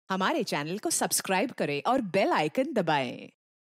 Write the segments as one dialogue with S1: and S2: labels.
S1: हमारे चैनल को सब्सक्राइब करें और बेल आइकन दबाएं।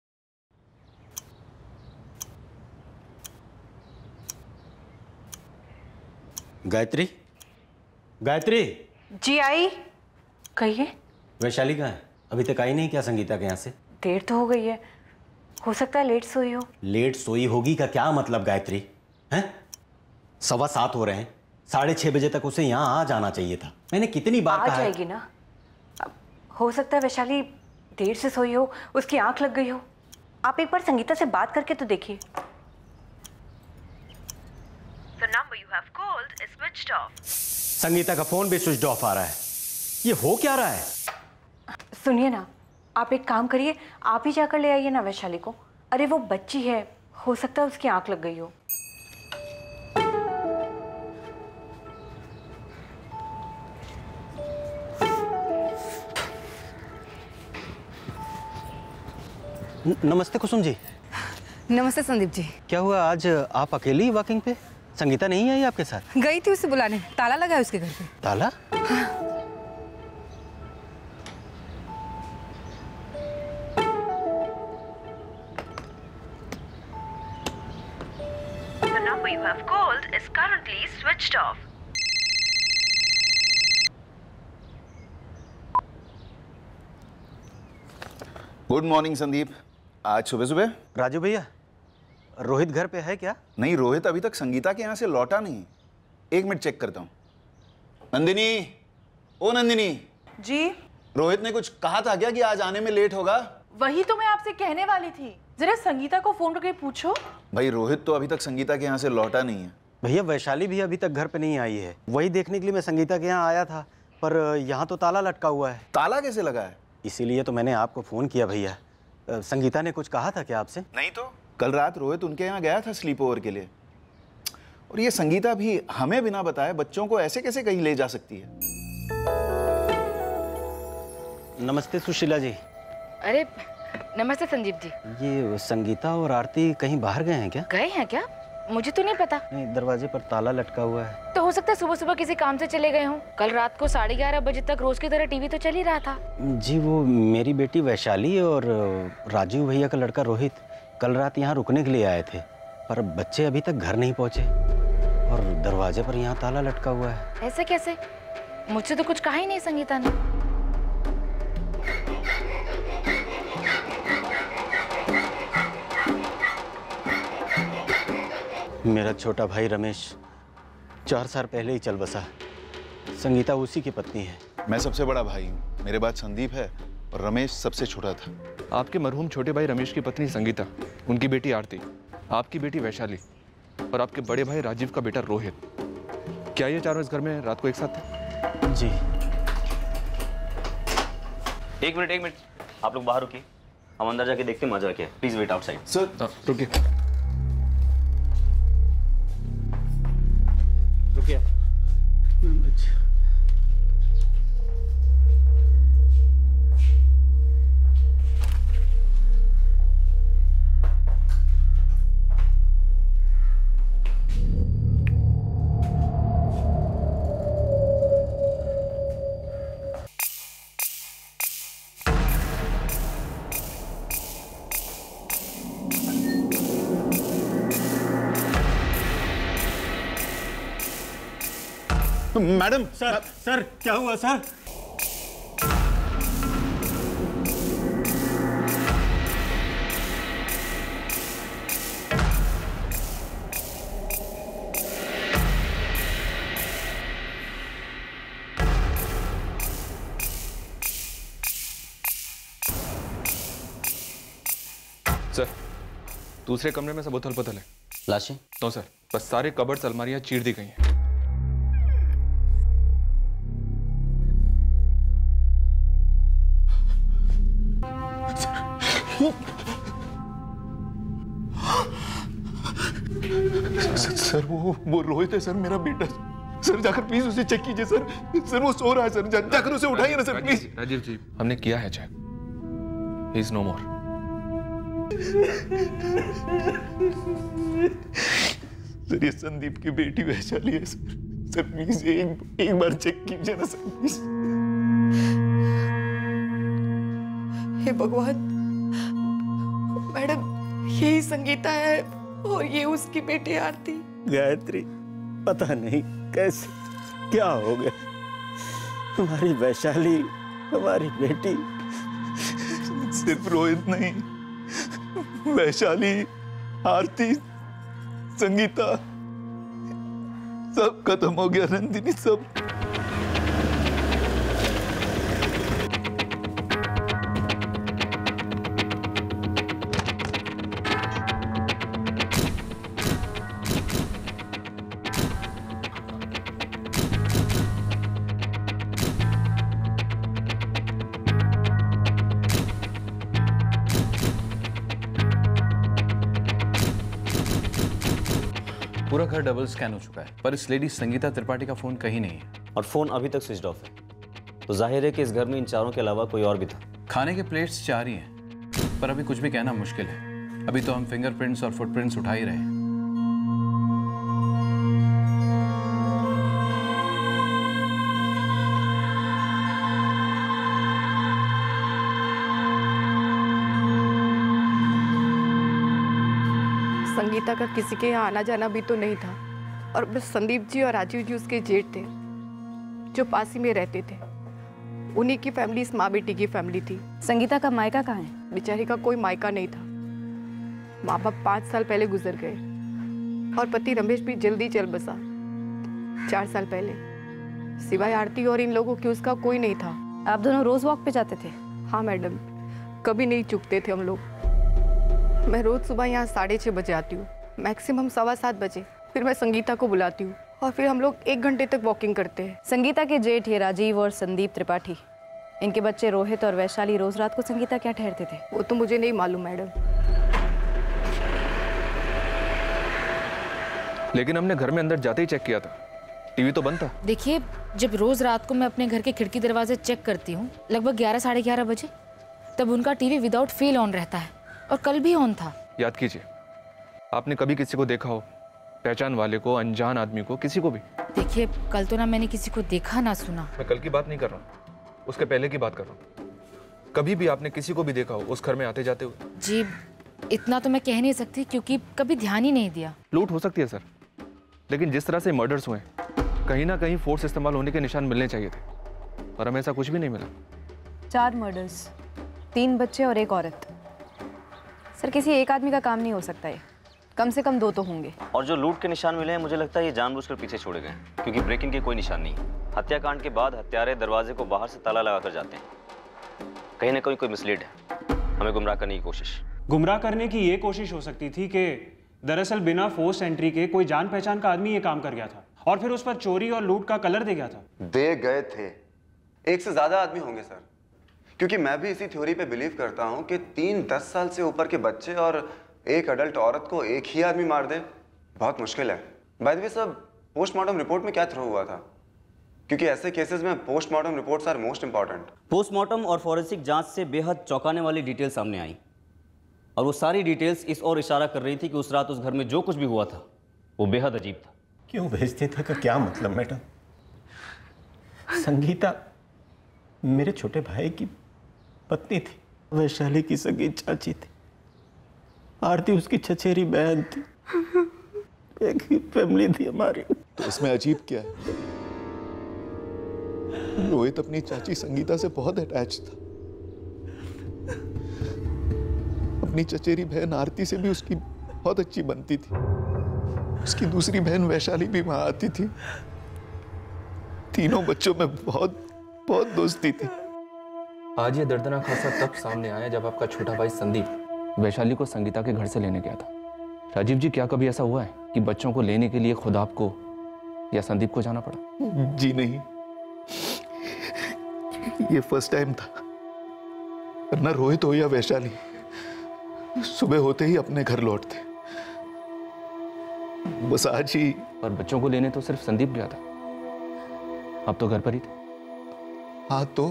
S2: गायत्री, गायत्री।
S3: जी आई। कहिए।
S2: वैशाली कहाँ है? अभी तक आई नहीं क्या संगीता के यहाँ से?
S3: देर तो हो गई है, हो सकता है लेट सोई हो।
S2: लेट सोई होगी का क्या मतलब गायत्री? हैं? 7:15 हो रहे हैं, 6:30 बजे तक उसे यहाँ आ जाना चाहिए था। मैंने कितनी बार कहा है।
S3: आ जाएगी ना। अब हो सकता है वैशाली देर से सोई हो, उसकी आंख लग गई हो। आप एक बार संगीता से बात करके तो देखिए।
S4: The number you have called is switched off.
S2: Sangeeta का फोन भी स्विच ऑफ आ रहा है। ये हो क्या रहा है?
S3: सुनिए ना, आप एक काम करिए, आप ही जाकर ले आइए ना वैशाली को। अरे वो बच्ची है, हो सकता है उसकी आंख लग गई हो।
S2: नमस्ते कुसुम जी।
S5: नमस्ते संदीप जी।
S2: क्या हुआ, आज आप अकेली वॉकिंग पे? संगीता नहीं आई आपके साथ?
S5: गई थी उसे बुलाने, ताला लगा है उसके घर पे।
S2: ताला?
S4: The number you have called is currently switched off.
S6: Good morning Sandeep. आज सुबह सुबह?
S2: राजू भैया, रोहित घर पे है क्या?
S6: नहीं, रोहित अभी तक संगीता के यहाँ से लौटा नहीं। एक मिनट चेक करता हूँ। नंदिनी, ओ नंदिनी।
S7: जी?
S6: रोहित ने कुछ कहा था क्या कि आज आने में लेट होगा?
S7: वही तो मैं आपसे कहने वाली थी, जरा संगीता को फोन करके पूछो।
S6: भाई रोहित तो अभी तक संगीता के यहाँ से लौटा नहीं है।
S2: भैया वैशाली भी अभी तक घर पे नहीं आई है, वही देखने के लिए मैं संगीता के यहाँ आया था, पर यहाँ तो ताला लटका हुआ है।
S6: ताला कैसे लगा है?
S2: इसीलिए तो मैंने आपको फोन किया भैया। संगीता ने कुछ कहा था क्या आपसे?
S6: नहीं तो कल रात रोहित उनके यहाँ गया था स्लीप ओवर के लिए। और ये संगीता भी हमें बिना बताए बच्चों को ऐसे कैसे कहीं ले जा सकती है?
S2: नमस्ते सुशीला जी।
S8: अरे नमस्ते संदीप जी।
S2: ये संगीता और आरती कहीं बाहर गए हैं क्या?
S8: गए हैं क्या? मुझे तो नहीं पता।
S2: नहीं, दरवाजे पर ताला लटका हुआ है।
S8: तो हो सकता है सुबह सुबह किसी काम से चले गए हों। कल रात को 11:30 बजे तक रोज की तरह टीवी तो चल ही रहा था।
S2: जी वो मेरी बेटी वैशाली और राजीव भैया का लड़का रोहित कल रात यहाँ रुकने के लिए आए थे, पर बच्चे अभी तक घर नहीं पहुँचे और दरवाजे पर यहाँ ताला लटका हुआ है।
S8: ऐसे कैसे? मुझसे तो कुछ कहा ही नहीं संगीता ने।
S2: मेरा छोटा भाई रमेश 4 साल पहले ही चल बसा। संगीता उसी की पत्नी है।
S6: मैं सबसे बड़ा भाई हूँ, मेरे बाद संदीप है और रमेश सबसे छोटा था।
S9: आपके मरहूम छोटे भाई रमेश की पत्नी संगीता, उनकी बेटी आरती, आपकी बेटी वैशाली और आपके बड़े भाई राजीव का बेटा रोहित। क्या ये चारों इस घर में रात को एक साथ थे?
S2: जी।
S10: एक मिनट, आप लोग बाहर रुकिए, हम अंदर जाके देखते हैं मजा क्या है। Please wait outside.
S6: सर
S9: रुकिए।
S2: रुकिए।
S6: मैडम।
S2: सर क्या हुआ सर?
S9: सर, दूसरे कमरे में सब उथल पुथल है।
S10: लाशें?
S9: तो सर, बस सारे कबर्ड्स अलमारियां चीर दी गई हैं।
S6: सर वो रोहित है सर, मेरा बेटा। सर जाकर प्लीज उसे चेक कीजिए सर। सर वो सो रहा है सर, जाकर उसे उठाइए ना सर प्लीज।
S9: राजीव जी, हमने किया है check. He is no more.
S6: Sir ये संदीप की बेटी वैशाली है सर। सर प्लीज एक बार चेक कीजिए ना सर प्लीज।
S11: भगवान। मैडम, यही संगीता है और ये उसकी बेटी आरती।
S2: गायत्री, पता नहीं कैसे क्या हो गया, हमारी वैशाली, हमारी बेटी।
S6: सिर्फ रोहित नहीं, वैशाली, आरती, संगीता, सब खत्म हो गया नंदिनी, सब।
S12: पूरा घर डबल स्कैन हो चुका है, पर इस लेडी संगीता त्रिपाठी का फोन कहीं नहीं है।
S10: और फोन अभी तक स्विच ऑफ है, तो जाहिर है कि इस घर में इन चारों के अलावा कोई और भी था।
S12: खाने के प्लेट्स 4 ही हैं, पर अभी कुछ भी कहना मुश्किल है। अभी तो हम फिंगरप्रिंट्स और फुटप्रिंट्स उठा ही रहे हैं।
S11: संगीता का किसी के यहाँ आना जाना भी तो नहीं था, और बस संदीप जी और राजीव जी उसके जेठ थे जो पास ही में रहते थे। उन्हीं की फैमिली इस माँ बेटी की फैमिली थी।
S3: संगीता का मायका कहाँ है?
S11: बेचारी का कोई मायका नहीं था। माँ बाप 5 साल पहले गुजर गए और पति रमेश भी जल्दी चल बसा 4 साल पहले। सिवाय आरती और इन लोगों की उसका कोई नहीं था।
S3: आप दोनों रोज वॉक पे जाते थे?
S11: हाँ मैडम, कभी नहीं चुकते थे हम लोग। मैं रोज सुबह यहाँ 6:30 बजे आती हूँ, मैक्सिमम 7:15 बजे। फिर मैं संगीता को बुलाती हूँ और फिर हम लोग 1 घंटे तक वॉकिंग करते हैं।
S3: संगीता के जेठ ये राजीव और संदीप त्रिपाठी, इनके बच्चे रोहित और वैशाली रोज रात को संगीता क्या ठहरते थे?
S11: वो तो मुझे नहीं मालूम मैडम।
S9: लेकिन हमने घर में अंदर जाते ही चेक किया था, टीवी तो बंद था।
S8: देखिए, जब रोज रात को मैं अपने घर के खिड़की दरवाजे चेक करती हूँ लगभग 11 साढ़े 11 बजे, तब उनका टीवी विदाउट फेल ऑन रहता है, और कल भी ऑन था।
S9: याद कीजिए, आपने कभी किसी को देखा हो, पहचान वाले को, अनजान आदमी को, किसी को भी?
S8: देखिए, कल तो ना मैंने किसी को देखा ना सुना।
S9: मैं कल की बात नहीं कर रहा हूँ, उसके पहले की बात कर रहा हूँ। कभी भी आपने किसी को भी देखा हो उस घर में आते जाते हुए?
S8: जी, इतना तो मैं कह नहीं सकती क्योंकि कभी ध्यान ही नहीं दिया।
S9: लूट हो सकती है सर, लेकिन जिस तरह से मर्डर्स हुए कहीं ना कहीं फोर्स इस्तेमाल होने के निशान मिलने चाहिए थे, पर हमें ऐसा कुछ भी नहीं मिला।
S3: 4 मर्डर्स, 3 बच्चे और 1 औरत। सर, किसी एक आदमी का काम नहीं हो सकता है, कम से कम 2 तो होंगे।
S10: और जो लूट के निशान मिले हैं, मुझे लगता है ये जानबूझकर पीछे छोड़े गए, क्योंकि ब्रेकिंग के कोई निशान नहीं। हत्याकांड के बाद हत्यारे दरवाजे को बाहर से ताला लगाकर जाते हैं। कहीं ना कहीं कोई मिसलीड है, हमें गुमराह करने की कोशिश।
S13: गुमराह करने की ये कोशिश हो सकती थी कि दरअसल बिना फोर्स एंट्री के कोई जान पहचान का आदमी ये काम कर गया था और फिर उस पर चोरी और लूट का कलर दे गया था।
S14: दे गए थे, 1 से ज्यादा आदमी होंगे सर, क्योंकि मैं भी इसी थ्योरी पे बिलीव करता हूं कि 3-10 साल से ऊपर के बच्चे और एक अडल्ट औरत को एक ही आदमी मार दे, बहुत मुश्किल है। बाय द वे सब, पोस्टमार्टम रिपोर्ट में क्या थ्रो हुआ था? क्योंकि ऐसे केसेस में postmortem reports are most important.
S10: Postmortem और फॉरेंसिक जांच से बेहद चौंकाने वाली डिटेल सामने आई, और वो सारी डिटेल्स इस ओर इशारा कर रही थी कि उस रात उस घर में जो कुछ भी हुआ था वो बेहद अजीब था।
S2: क्यों भेजते थे का क्या मतलब मैडम? संगीता मेरे छोटे भाई की पत्नी थी, वैशाली की सगी चाची थी, आरती उसकी चचेरी बहन थी, एक ही फैमिली थी हमारी।
S6: तो इसमें अजीब क्या है? रोहित अपनी चाची संगीता से बहुत अटैच था। अपनी चचेरी बहन आरती से भी उसकी बहुत अच्छी बनती थी। उसकी दूसरी बहन वैशाली भी वहां आती थी। तीनों बच्चों में बहुत बहुत दोस्ती थी।
S9: आज ये दर्दनाक हादसा तब सामने आया जब आपका छोटा भाई संदीप वैशाली को संगीता के घर से लेने गया था। राजीव जी, क्या कभी ऐसा हुआ है कि बच्चों को लेने के लिए खुद आपको या संदीप को जाना पड़ा?
S6: जी नहीं, ये फर्स्ट टाइम था। वरना रोहित हो या वैशाली सुबह होते ही अपने घर लौटते। बस आज ही।
S9: पर बच्चों को लेने तो सिर्फ संदीप गया था, आप तो घर पर ही थे।
S6: हाँ तो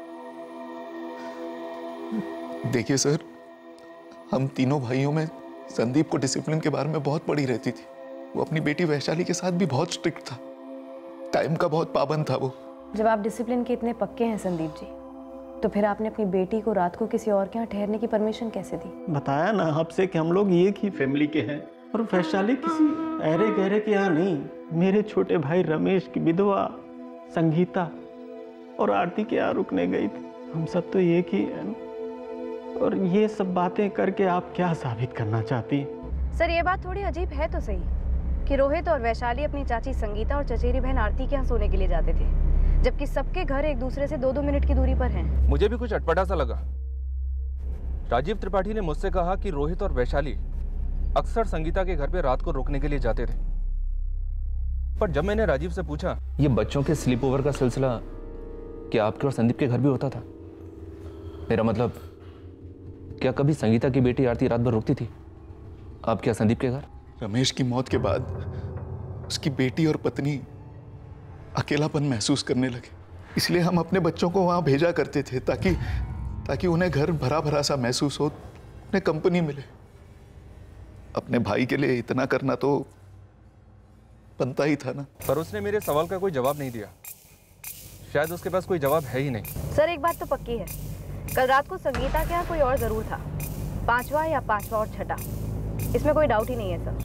S6: देखिए सर, हम तीनों भाइयों में संदीप को डिसिप्लिन के बारे में बहुत पड़ी रहती थी। वो अपनी बेटी वैशाली के साथ भी बहुत स्ट्रिक्ट था, टाइम का बहुत पाबंद था वो।
S3: जब आप डिसिप्लिन के इतने पक्के हैं संदीप जी, तो फिर आपने अपनी बेटी को रात को किसी और के यहाँ ठहरने की परमिशन कैसे दी?
S2: बताया ना आपसे कि हम लोग एक ही फैमिली के हैं और वैशाली किसी अरे गहरे के यहाँ नहीं। मेरे छोटे भाई रमेश की विधवा संगीता और आरती के यहाँ रुकने गई थी। हम सब तो एक ही हैं। और ये सब बातें करके आप क्या साबित करना चाहती हैं?
S3: सर ये बात थोड़ी अजीब है तो सही कि रोहित और वैशाली अपनी चाची संगीता और चचेरी बहन आरती के यहाँ सोने के लिए जाते थे, जबकि सबके घर एक दूसरे से 2-2 मिनट की दूरी पर हैं।
S9: मुझे भी कुछ अटपटा सा लगा। राजीव त्रिपाठी ने मुझसे कहा कि रोहित और वैशाली अक्सर संगीता के घर पे रात को रुकने के लिए जाते थे, पर जब मैंने राजीव से पूछा ये बच्चों के स्लीप ओवर का सिलसिला क्या आपके और संदीप के घर भी होता था? मेरा मतलब क्या कभी संगीता की बेटी आरती रात भर रुकती थी आप क्या संदीप के घर?
S6: रमेश की मौत के बाद उसकी बेटी और पत्नी अकेलापन महसूस करने लगे, इसलिए हम अपने बच्चों को वहां भेजा करते थे ताकि उन्हें घर भरा भरा सा महसूस हो, उन्हें कंपनी मिले। अपने भाई के लिए इतना करना तो बनता ही था ना।
S9: पर उसने मेरे सवाल का कोई जवाब नहीं दिया। शायद उसके पास कोई जवाब है ही नहीं।
S3: सर एक बात तो पक्की है, कल रात को संगीता के यहाँ कोई और जरूर था, 5वां या 5वां और 6ठा, इसमें कोई डाउट ही नहीं है सर।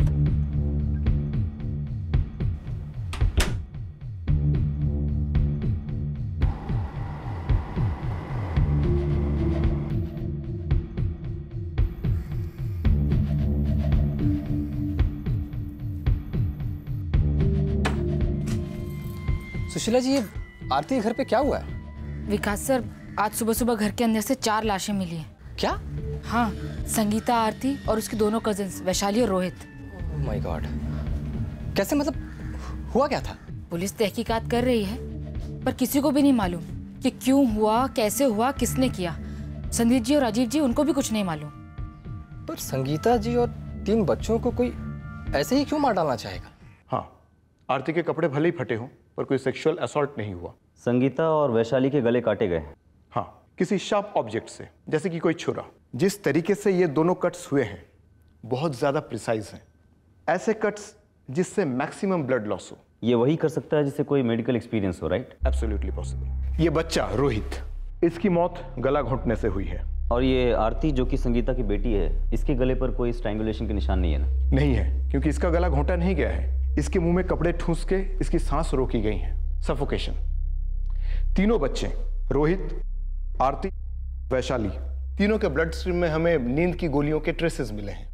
S15: सुशीला जी, ये आरती के घर पे क्या हुआ है?
S8: विकास सर, आज सुबह सुबह घर के अंदर से 4 लाशें मिली हैं।
S15: क्या?
S8: हाँ, संगीता, आरती और उसके दोनों कजिन्स वैशाली और रोहित।
S15: ओह माय गॉड, कैसे, मतलब हुआ क्या था?
S8: पुलिस तहकीकात कर रही है, पर किसी को भी नहीं मालूम कि क्यों हुआ, कैसे हुआ, किसने किया। संदीप जी और राजीव जी, उनको भी कुछ नहीं मालूम।
S15: पर संगीता जी और 3 बच्चों को कोई ऐसे ही क्यों मार डालना चाहेगा?
S16: हाँ, आरती के कपड़े भले ही फटे हों पर कोई सेक्सुअल असॉल्ट नहीं हुआ।
S10: संगीता और वैशाली के गले काटे गए।
S16: हाँ, किसी शार्प ऑब्जेक्ट से, जैसे कि कोई छुरा। जिस तरीके से ये दोनों कट्स हुए हैं बहुत ज्यादा प्रिसाइज हैं। ऐसे कट्स जिससे मैक्सिमम ब्लड लॉस हो।
S10: ये वही कर सकता है जिससे कोई मेडिकल एक्सपीरियंस हो, राइट?
S16: Absolutely possible. ये बच्चा रोहित, इसकी मौत गला घोंटने से हुई है।
S10: और ये आरती जो कि संगीता की बेटी है, इसके गले पर कोई स्ट्रैंगुलेशन के निशान नहीं है ना?
S16: नहीं है, क्योंकि इसका गला घोंटा नहीं गया है। इसके मुंह में कपड़े ठूंस के इसकी सांस रोकी गई है, सफोकेशन। तीनों बच्चे रोहित, आरती, वैशाली, तीनों के ब्लड स्ट्रीम में हमें नींद की गोलियों के ट्रेसेस मिले हैं।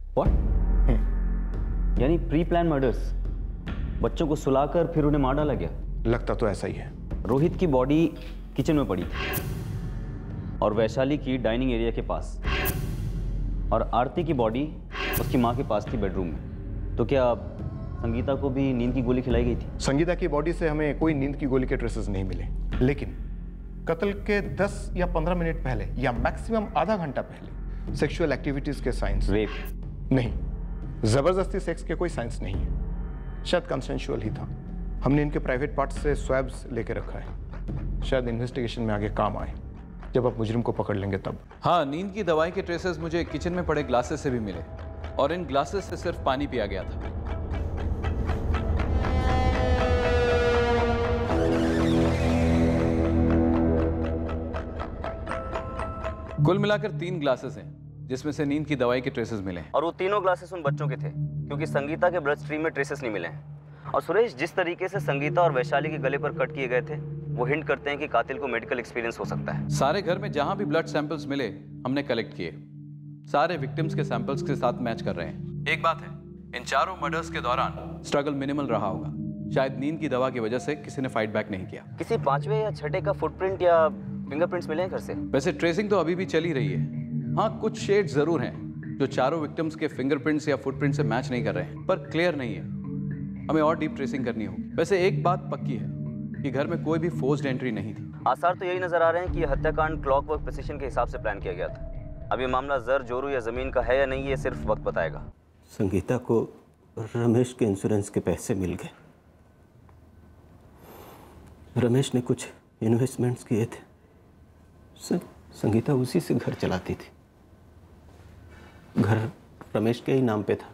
S10: व्हाट? यानी प्री प्लान मर्डर्स? बच्चों को सुलाकर फिर उन्हें मार डाला गया?
S16: लगता तो ऐसा ही है।
S10: रोहित की बॉडी किचन में पड़ी थी और वैशाली की डाइनिंग एरिया के पास, और आरती की बॉडी उसकी माँ के पास थी बेडरूम में। तो क्या संगीता को भी नींद की गोली खिलाई गई थी?
S16: संगीता की बॉडी से हमें कोई नींद की गोली के ट्रेसेस नहीं मिले, लेकिन कत्ल के 10 या 15 मिनट पहले या मैक्सिमम आधा घंटा पहले सेक्सुअल एक्टिविटीज के साइंस।
S10: रेप?
S16: नहीं, जबरदस्ती सेक्स के कोई साइंस नहीं है। शायद कंसेंशुअल ही था। हमने इनके प्राइवेट पार्ट्स से स्वैब्स लेके रखा है, शायद इन्वेस्टिगेशन में आगे काम आए जब आप मुजरिम को पकड़ लेंगे तब।
S12: हाँ, नींद की दवाई के ट्रेसेस मुझे किचन में पड़े ग्लासेस से भी मिले, और इन ग्लासेस से सिर्फ पानी पिया गया था। कुल मिलाकर 3 ग्लासेस हैं, जिसमें से नींद की दवाई के ट्रेसेस मिले हैं।
S10: और वो तीनों ग्लासेस उन बच्चों के थे, क्योंकि संगीता के ब्लड स्ट्रीम में ट्रेसेस नहीं मिले हैं। और सुरेश, जिस तरीके से संगीता और वैशाली के गले पर कट किए गए थे, वो हिंट करते हैं कि कातिल को मेडिकल एक्सपीरियंस हो सकता है।
S12: सारे घर में जहां भी ब्लड सैंपल्स मिले हमने कलेक्ट किए, सारे विक्टिम्स के सैंपल्स के साथ मैच कर रहे हैं। एक बात है, इन चारों मर्डर्स के दौरान स्ट्रगल मिनिमल रहा होगा। शायद नींद की दवा की वजह से किसी ने फाइट बैक नहीं किया।
S10: किसी 5वें या 6ठे का फुटप्रिंट या फिंगरप्रिंट्स मिले हैं घर से?
S12: वैसे ट्रेसिंग तो अभी भी चली रही है। हाँ, कुछ शेड्स जरूर हैं जो चारों विक्टिम्स के फिंगरप्रिंट्स या फुटप्रिंट से मैच नहीं कर रहे हैं, पर क्लियर नहीं है। हमें और डीप ट्रेसिंग करनी होगी। वैसे एक बात पक्की है कि घर में कोई भी फोर्स्ड एंट्री नहीं थी।
S10: आसार तो यही नजर आ रहे हैं कि यह हत्याकांड क्लॉकवर्क प्रिसिशन के हिसाब से प्लान किया गया था। अब ये मामला जर, जोरू या जमीन का है या नहीं, ये सिर्फ वक्त बताएगा।
S2: संगीता को रमेश के इंश्योरेंस के पैसे मिल गए। रमेश ने कुछ इन्वेस्टमेंट्स किए थे। संगीता उसी से घर चलाती थी। घर रमेश के ही नाम पे था,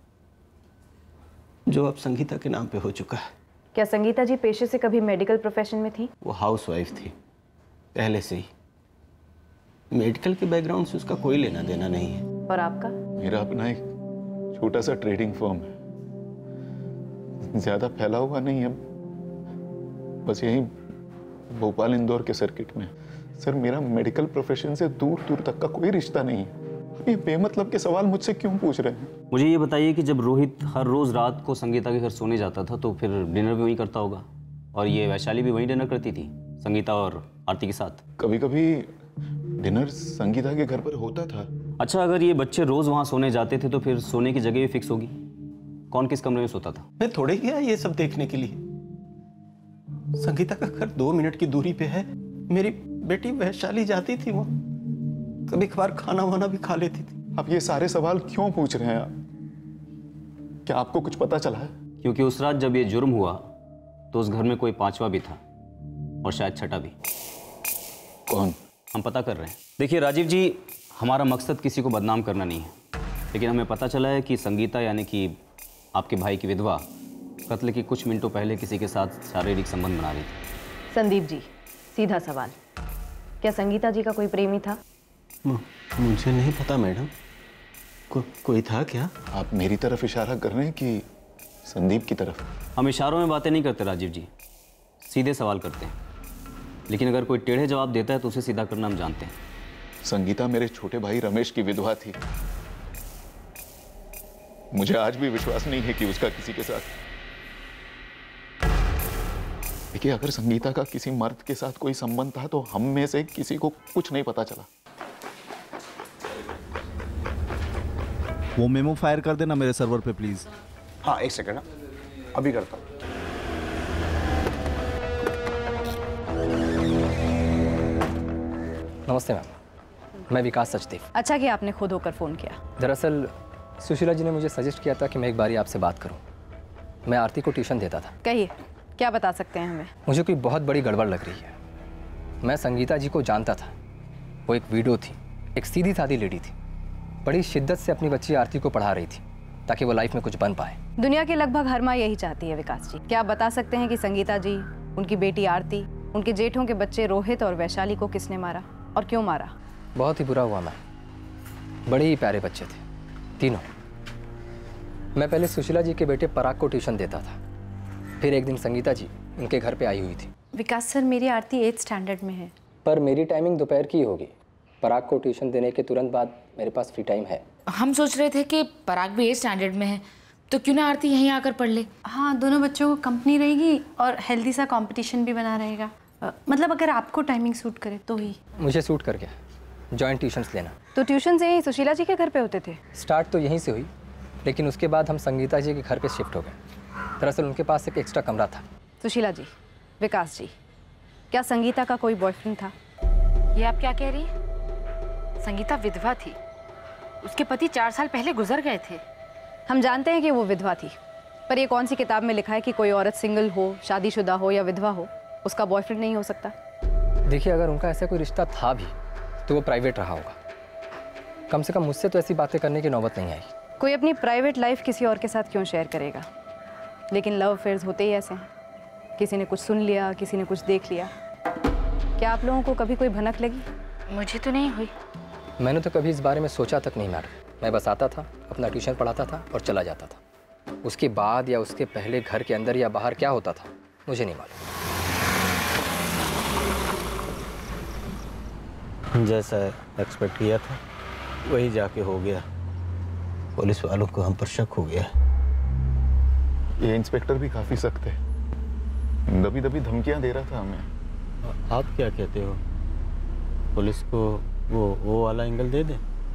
S2: जो अब संगीता के नाम पे हो चुका है।
S3: क्या संगीता जी पेशे से कभी मेडिकल प्रोफेशन में थी?
S2: वो हाउसवाइफ थी पहले से ही। मेडिकल के बैकग्राउंड से उसका कोई लेना देना नहीं है।
S3: और आपका?
S6: मेरा अपना एक छोटा सा ट्रेडिंग फर्म है, ज्यादा फैला हुआ नहीं है, बस यही भोपाल इंदौर के सर्किट में। सर मेरा मेडिकल प्रोफेशन से दूर दूर तक का कोई रिश्ता नहीं है। ये बेमतलब के सवाल मुझसे क्यों पूछ रहे हैं?
S10: मुझे ये बताइए कि जब रोहित हर रोज रात को संगीता के घर सोने जाता था तो फिर डिनर भी वहीं करता होगा, और ये वैशाली भी वहीं डिनर करती थी संगीता और आरती के साथ।
S6: कभी कभी डिनर संगीता के घर पर होता था।
S10: अच्छा, अगर ये बच्चे रोज वहाँ सोने जाते थे तो फिर सोने की जगह भी फिक्स होगी। कौन किस कमरे में सोता था?
S2: मैं थोड़े गया ये सब देखने के लिए। संगीता का घर 2 मिनट की दूरी पे है। मेरी बेटी वैशाली जाती थी वहाँ, कभी कभार खाना वाना भी खा लेती थी।
S6: आप ये सारे सवाल क्यों पूछ रहे हैं आप? क्या आपको कुछ पता चला है?
S10: क्योंकि उस रात जब ये जुर्म हुआ तो उस घर में कोई 5वां भी था और शायद 6ठा भी।
S6: कौन?
S10: हम पता कर रहे हैं। देखिए राजीव जी, हमारा मकसद किसी को बदनाम करना नहीं है, लेकिन हमें पता चला है कि संगीता यानी कि आपके भाई की विधवा कत्ल के कुछ मिनटों पहले किसी के साथ शारीरिक संबंध बना रही थी।
S3: संदीप जी, सीधा सवाल, क्या संगीता जी का कोई प्रेमी था?
S2: मुझे नहीं पता मैडम। कोई था क्या?
S6: आप मेरी तरफ इशारा कर रहे हैं कि संदीप की तरफ?
S10: हम इशारों में बातें नहीं करते राजीव जी, सीधे सवाल करते हैं। लेकिन अगर कोई टेढ़े जवाब देता है तो उसे सीधा करना हम जानते हैं।
S6: संगीता मेरे छोटे भाई रमेश की विधवा थी। मुझे आज भी विश्वास नहीं है कि उसका किसी के साथ। देखिए, अगर संगीता का किसी मर्द के साथ कोई संबंध था तो हम में से किसी को कुछ नहीं पता चला।
S17: वो मेमो फायर कर देना मेरे सर्वर पे प्लीज।
S16: हाँ, 1 सेकंड, अभी करता हूँ।
S15: नमस्ते मैम, मैं विकास सचदेव।
S3: अच्छा कि आपने खुद होकर फ़ोन किया।
S15: दरअसल सुशीला जी ने मुझे सजेस्ट किया था कि मैं एक बारी आपसे बात करूं। मैं आरती को ट्यूशन देता था।
S3: कहिए, क्या बता सकते हैं हमें?
S15: मुझे कोई बहुत बड़ी गड़बड़ लग रही है। मैं संगीता जी को जानता था। वो एक वीडियो थी, एक सीधी सादी लेडी थी, बड़ी शिद्दत से अपनी बच्ची आरती को पढ़ा रही थी ताकि वो लाइफ में कुछ बन पाए।
S3: दुनिया की लगभग हर माँ यही चाहती है विकास जी। क्या आप बता सकते हैं कि संगीता जी, उनकी बेटी आरती, उनके जेठों के बच्चे रोहित और वैशाली को किसने मारा और क्यों मारा?
S15: बहुत ही बुरा हुआ मैम, बड़े ही प्यारे बच्चे थे तीनों। मैं पहले सुशीला जी के बेटे पराग को ट्यूशन देता था, फिर एक दिन संगीता जी उनके घर पे आई हुई थी।
S18: विकास सर, मेरी आरती 8th स्टैंडर्ड में है।
S15: पर मेरी टाइमिंग दोपहर की होगी। पराग को ट्यूशन देने के तुरंत बाद मेरे पास फ्री टाइम है।
S8: हम सोच रहे थे कि पराग भी 8th स्टैंडर्ड में है, तो क्यों ना आरती यहीं आकर पढ़ ले।
S18: हाँ, दोनों बच्चों को कंपनी रहेगी और हेल्दी सा कंपटीशन भी बना रहेगा। मतलब अगर आपको टाइमिंग सूट करे तो ही।
S15: मुझे सूट कर गया, जॉइंट ट्यूशन्स लेना।
S3: तो ट्यूशन से ही सुशीला जी के घर पे होते थे?
S15: स्टार्ट तो यहीं से हुई, लेकिन उसके बाद हम संगीता जी के घर पे शिफ्ट हो गए। दरअसल उनके पास एक एक्स्ट्रा कमरा था।
S3: सुशीला जी, विकास जी, क्या संगीता का कोई बॉयफ्रेंड था?
S8: ये आप क्या कह रही हैं? संगीता विधवा थी, उसके पति 4 साल पहले गुजर गए थे।
S3: हम जानते हैं कि वो विधवा थी, पर ये कौन सी किताब में लिखा है कि कोई औरत सिंगल हो, शादीशुदा हो या विधवा हो, उसका बॉयफ्रेंड नहीं हो सकता?
S15: देखिए, अगर उनका ऐसा कोई रिश्ता था भी तो वो प्राइवेट रहा होगा। कम से कम मुझसे तो ऐसी बातें करने की नौबत नहीं आई।
S3: कोई अपनी प्राइवेट लाइफ किसी और के साथ क्यों शेयर करेगा? लेकिन लव अफेयर्स होते ही ऐसे हैं, किसी ने कुछ सुन लिया, किसी ने कुछ देख लिया। क्या आप लोगों को कभी कोई भनक लगी?
S8: मुझे तो नहीं हुई।
S15: मैंने तो कभी इस बारे में सोचा तक नहीं मैडम। मैं बस आता था, अपना ट्यूशन पढ़ाता था और चला जाता था। उसके बाद या उसके पहले घर के अंदर या बाहर क्या होता था मुझे नहीं मालूम।
S2: जैसा एक्सपेक्ट किया था वही जाके हो गया। पुलिस वालों को हम पर शक हो गया।
S6: ये इंस्पेक्टर भी काफी सख्त है, दबी दबी धमकियां दे रहा था हमें।
S2: आप क्या कहते हो, पुलिस को वो वाला एंगल दे दें?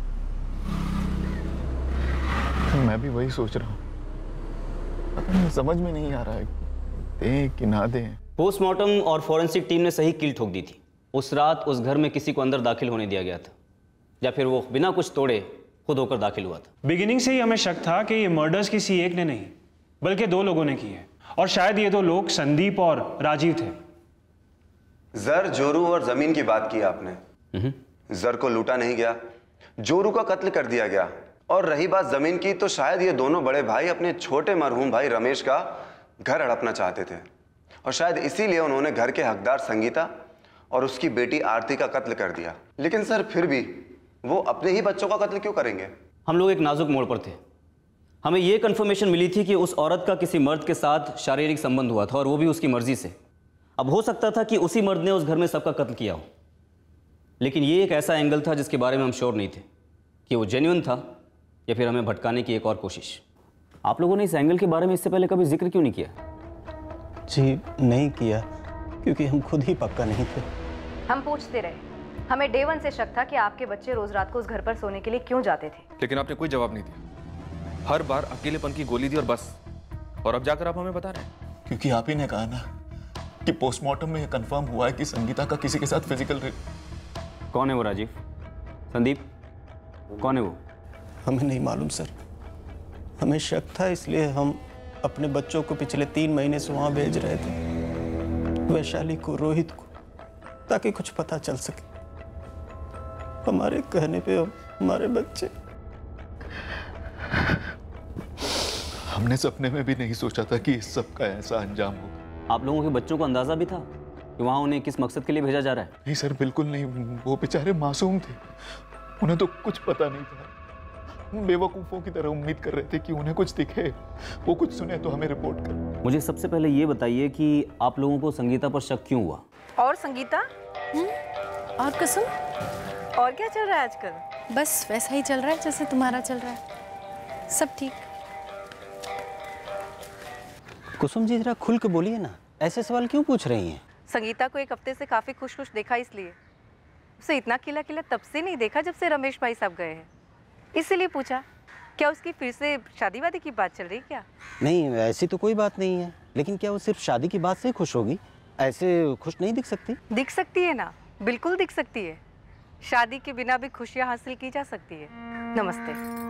S6: मैं भी वही सोच रहा हूँ, पता नहीं, समझ में नहीं आ रहा है दें कि ना दें।
S10: पोस्टमार्टम और फॉरेंसिक टीम ने सही कील ठोक दी थी। उस रात उस घर में किसी को अंदर दाखिल होने दिया गया था, या फिर वो बिना कुछ तोड़े खुद होकर दाखिल हुआ था।
S13: बिगिनिंग से ही हमें शक था कि ये मर्डर्स किसी एक ने नहीं बल्कि 2 लोगों ने की है, और शायद ये 2 लोग संदीप और राजीव थे।
S14: जर, जोरू और जमीन की बात की आपने। जर को लूटा नहीं गया, जोरू का कत्ल कर दिया गया, और रही बात जमीन की, तो शायद ये दोनों बड़े भाई अपने छोटे मरहूम भाई रमेश का घर हड़पना चाहते थे, और शायद इसीलिए उन्होंने घर के हकदार संगीता और उसकी बेटी आरती का कत्ल कर दिया, लेकिन सर फिर भी वो अपने ही बच्चों का कत्ल क्यों करेंगे?
S10: हम लोग एक नाजुक मोड़ पर थे। हमें ये कंफर्मेशन मिली थी कि उस औरत का किसी मर्द के साथ शारीरिक संबंध हुआ था और वो भी उसकी मर्जी से। अब हो सकता था कि उसी मर्द ने उस घर में सबका कत्ल किया हो, लेकिन ये एक ऐसा एंगल था जिसके बारे में हम श्योर नहीं थे कि वो जेन्युइन था या फिर हमें भटकाने की एक और कोशिश। आप लोगों ने इस एंगल के बारे में इससे पहले कभी जिक्र क्यों नहीं किया?
S2: जी नहीं किया, क्योंकि हम खुद ही पक्का नहीं थे।
S3: हम पूछते रहे, हमें डे 1 से शक था कि आपके बच्चे रोज रात को उस घर पर सोने के लिए क्यों जाते थे,
S9: लेकिन आपने कोई जवाब नहीं दिया। हर बार अकेलेपन की गोली दी और बस। और अब जाकर आप हमें बता रहे हैं।
S6: क्योंकि आप ही ने कहा ना कि पोस्टमार्टम में कंफर्म हुआ है कि संगीता का किसी के साथ फिजिकल
S10: कौन है वो राजीव? संदीप कौन है वो?
S2: हमें नहीं मालूम सर, हमें शक था, इसलिए हम अपने बच्चों को पिछले 3 महीने से वहां भेज रहे थे, वैशाली को, रोहित को, ताकि कुछ पता चल सके। हमारे कहने पे हमारे बच्चे।
S6: हमने सपने में भी नहीं सोचा था कि इस सब का ऐसा अंजाम होगा।
S10: आप लोगों के बच्चों को अंदाजा भी था कि वहां उन्हें किस मकसद के लिए भेजा जा रहा है?
S6: नहीं सर, बिल्कुल नहीं। वो बेचारे मासूम थे, उन्हें तो कुछ पता नहीं था। हम बेवकूफों की तरह उम्मीद कर रहे थे कि उन्हें कुछ दिखे, वो कुछ सुने तो हमें रिपोर्ट कर।
S10: मुझे सबसे पहले ये बताइए कि आप लोगों को संगीता पर शक क्यों हुआ?
S18: और संगीता? और कुसुम? और क्या चल रहा है आजकल? बस वैसा ही चल रहा है जैसे तुम्हारा चल रहा है, सब ठीक।
S2: कुसुम जी जरा खुल के बोलिए ना, ऐसे सवाल क्यों पूछ रही हैं?
S3: संगीता को एक हफ्ते से काफी खुश खुश देखा, इसलिए उसे इतना खिला खिला तब से नहीं देखा जब से रमेश भाई साहब गए हैं, इसीलिए पूछा। क्या उसकी फिर से शादी वादी की बात चल रही क्या?
S2: नहीं, ऐसी तो कोई बात नहीं है, लेकिन क्या वो सिर्फ शादी की बात से खुश होगी? ऐसे खुश नहीं दिख सकती?
S3: दिख सकती है ना, बिल्कुल दिख सकती है। शादी के बिना भी खुशियां हासिल की जा सकती है। नमस्ते।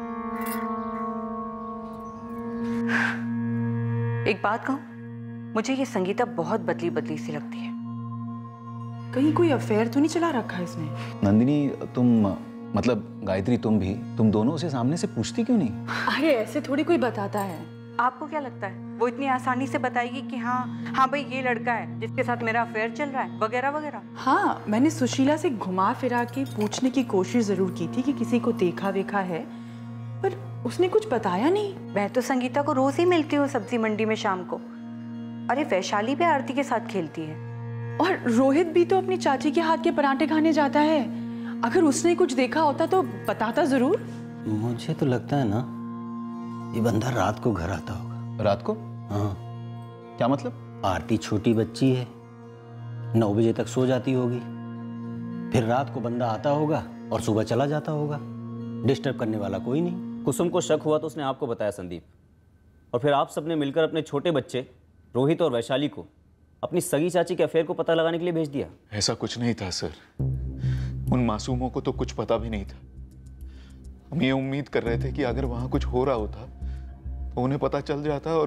S3: एक बात कहूं, मुझे ये संगीता बहुत बदली बदली सी लगती है।
S7: कहीं कोई अफेयर तो नहीं चला रखा है इसने?
S12: नंदिनी, तुम मतलब गायत्री, तुम दोनों उसे सामने से पूछती क्यों नहीं?
S7: अरे ऐसे थोड़ी कोई बताता है।
S3: आपको क्या लगता है वो इतनी आसानी से बताएगी कि हाँ भाई ये लड़का है जिसके साथ मेरा अफेयर चल रहा है, वगैरह वगैरह?
S7: हाँ, मैंने सुशीला से घुमा फिरा के पूछने की कोशिश जरूर की थी कि किसी को देखा वेखा है, पर उसने कुछ बताया नहीं।
S3: मैं तो संगीता को रोज ही मिलती हूँ सब्जी मंडी में शाम को। अरे वैशाली भी आरती के साथ खेलती है।
S7: और रोहित भी तो अपनी चाची के हाथ के पराठे खाने जाता है। अगर उसने कुछ देखा होता तो बताता जरूर।
S2: मुझे तो लगता है ना, ये बंदा रात को घर आता होगा।
S12: रात को?
S2: हाँ।
S12: क्या मतलब?
S2: आरती छोटी बच्ची है, 9 बजे तक सो जाती होगी, फिर रात को बंदा आता होगा और सुबह चला जाता होगा। डिस्टर्ब करने वाला कोई नहीं।
S10: कुसुम को शक हुआ तो उसने आपको बताया संदीप, और फिर आप सबने मिलकर अपने छोटे बच्चे रोहित और वैशाली को अपनी सगी चाची के अफेयर को पता लगाने के लिए भेज दिया।
S6: ऐसा कुछ नहीं था सर, उन मासूमों को तो कुछ पता भी नहीं था। हम ये उम्मीद कर रहे थे कि अगर वहां कुछ हो रहा होता तो उन्हें पता चल जाता और